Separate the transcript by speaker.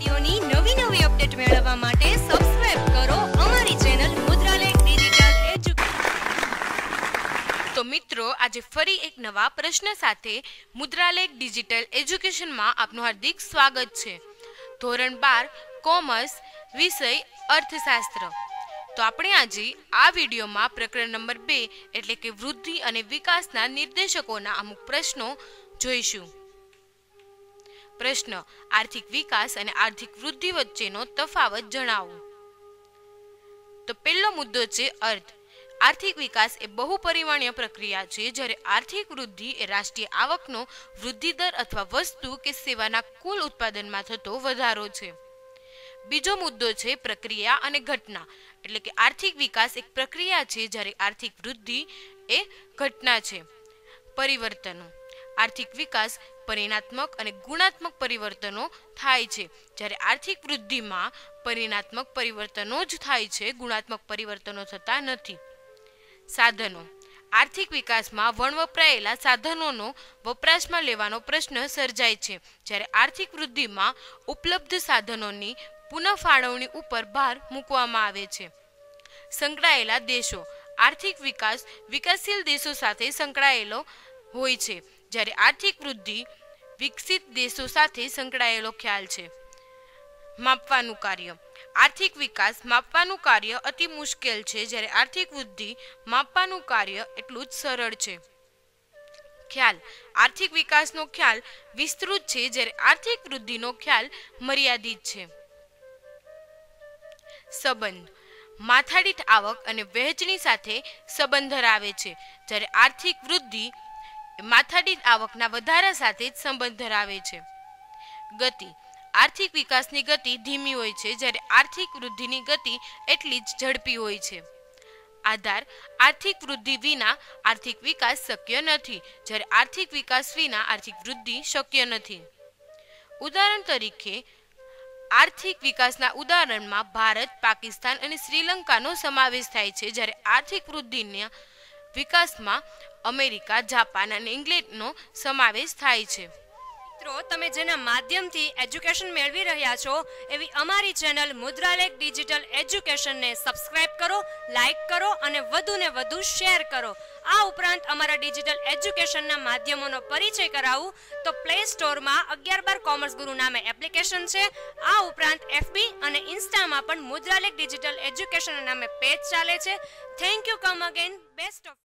Speaker 1: વિડિયોની નવી અપડેટ મેળવવા માટે સબસ્ક્રાઇબ કરો અમારી ચેનલ મુદ્રાલેખ ડિજિટલ એજ્યુકેશન। તો મિત્રો, આજે ફરી એક નવા પ્રશ્ન સાથે મુદ્રાલેખ ડિજિટલ એજ્યુકેશનમાં આપનું હાર્દિક સ્વાગત છે। ધોરણ 12 કોમર્સ વિષય અર્થશાસ્ત્ર। તો આપણે આજે આ વિડીયોમાં પ્રકરણ નંબર 2 એટલે કે વૃદ્ધિ અને વિકાસના નિર્દેશકોના અમુક પ્રશ્નો જોઈશું। પ્રશ્ન: આર્થિક વિકાસ અને આર્થિક વૃદ્ધિ વચ્ચેનો તફાવત જણાવો। તો પહેલો મુદ્દો છે અર્થ। આર્થિક વિકાસ એ બહુપરિમાણીય પ્રક્રિયા છે, જ્યારે આર્થિક વૃદ્ધિ એ રાષ્ટ્રીય આવકનો વૃદ્ધિ દર અથવા વસ્તુ કે સેવાના કુલ ઉત્પાદનમાં થતો વધારો છે। બીજો મુદ્દો છે પ્રક્રિયા અને ઘટના, એટલે કે આર્થિક વિકાસ એક પ્રક્રિયા છે, જ્યારે આર્થિક વૃદ્ધિ એ ઘટના છે। પરિવર્તનો: આર્થિક વિકાસ પરિણાત્મક અને ગુણાત્મક પરિવર્તનો થાય છે, જ્યારે આર્થિક વૃદ્ધિમાં પરિણાત્મક પરિવર્તનો જ થાય છે, ગુણાત્મક પરિવર્તનો થતા નથી। સાધનો: આર્થિક વિકાસમાં વપરાયેલા સાધનોનો વપરાશમાં લેવાનો પ્રશ્ન સર્જાય છે, જ્યારે આર્થિક વૃદ્ધિમાં ઉપલબ્ધ સાધનોની પુનઃફાળવણી ઉપર ભાર મૂકવામાં આવે છે। સંકળાયેલા દેશો: આર્થિક વિકાસ વિકાસશીલ દેશો સાથે સંકળાયેલો હોય છે, જ્યારે આર્થિક વૃદ્ધિ વિકસિત દેશો સાથે સંકળાયેલો ખ્યાલ છે। માપવાનું કાર્ય: આર્થિક વિકાસ માપવાનું કાર્ય અતિ મુશ્કેલ છે, જ્યારે આર્થિક વૃદ્ધિ માપવાનું કાર્ય એટલું જ સરળ છે। ખ્યાલ: આર્થિક વિકાસનો ખ્યાલ વિસ્તૃત છે, જ્યારે આર્થિક વૃદ્ધિનો ખ્યાલ મર્યાદિત છે। સંબંધ: માથાદીઠ આવક અને વહેંચણી સાથે સંબંધ ધરાવે છે, જ્યારે આર્થિક વૃદ્ધિ માથાદીઠ આવકના વધારા સાથે જ સંબંધ ધરાવે છે। ગતિ: આર્થિક વિકાસની ગતિ ધીમી હોય છે, જ્યારે આર્થિક વૃદ્ધિની ગતિ એટલી જ ઝડપી હોય છે। આધાર: આર્થિક વૃદ્ધિ વિના આર્થિક વિકાસ શક્ય નથી, જ્યારે આર્થિક વિકાસ વિના આર્થિક વૃદ્ધિ શક્ય નથી। ઉદાહરણ તરીકે, આર્થિક વિકાસના ઉદાહરણમાં ભારત, પાકિસ્તાન અને શ્રીલંકાનો સમાવેશ થાય છે, જ્યારે આર્થિક વૃદ્ધિના વિકાસમાં અમેરિકા, જાપાન અને ઇંગ્લેન્ડનો સમાવેશ થાય છે।
Speaker 2: મિત્રો, તમે જેના માધ્યમથી એજ્યુકેશન મેળવી રહ્યા છો એવી અમારી ચેનલ મુદ્રાલેખ ડિજિટલ એજ્યુકેશનને સબસ્ક્રાઇબ કરો, લાઇક કરો અને વધુને વધુ શેર કરો। આ ઉપરાંત અમારા ડિજિટલ એજ્યુકેશનના માધ્યમોનો પરિચય કરાવું તો પ્લે સ્ટોરમાં 11/12 કોમર્સ ગુરુ નામે એપ્લિકેશન છે। આ ઉપરાંત એફબી અને ઇન્સ્ટામાં પણ મુદ્રાલેખ ડિજિટલ એજ્યુકેશન નામે પેજ ચાલે છે। Thank you, come again, best of